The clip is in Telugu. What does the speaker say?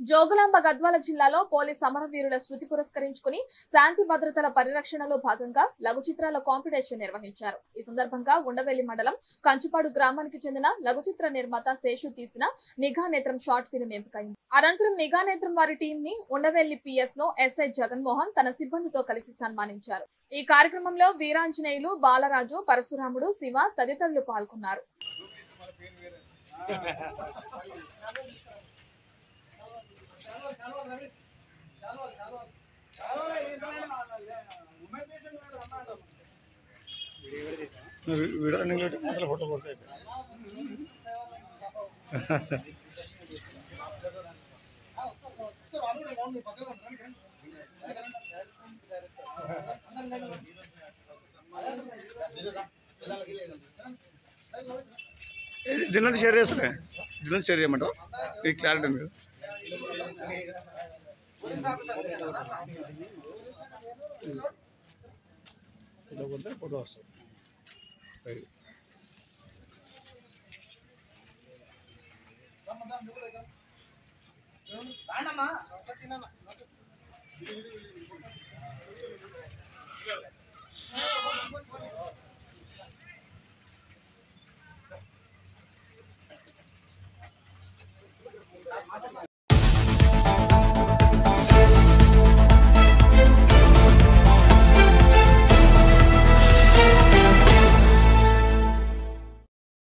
జోగులాంబ గద్వాల జిల్లాలో పోలీస్ అమరవీరుల శృతి పురస్కరించుకుని శాంతి భద్రతల పరిరక్షణలో భాగంగా లఘు చిత్రాల కాంపిటీషన్ నిర్వహించారు. ఈ సందర్భంగా ఉండవెల్లి మండలం కంచుపాడు గ్రామానికి చెందిన లఘు చిత్ర నిర్మాత శేషు తీసిన నిఘా నేత్రం షార్ట్ ఫిల్మ్ ఎంపికైంది. అనంతరం నిఘా నేత్రం వారి టీం ని ఉండవెల్లి పిఎస్ లో ఎస్ఐ జగన్మోహన్ తన సిబ్బందితో కలిసి సన్మానించారు. ఈ కార్యక్రమంలో వీరాంజనేయులు, బాలరాజు, పరశురాముడు, శివ తదితరులు పాల్గొన్నారు. फोटो करते जिन शेर जिन शेर क्लारिटी फोटो वस्तु రానమ్మా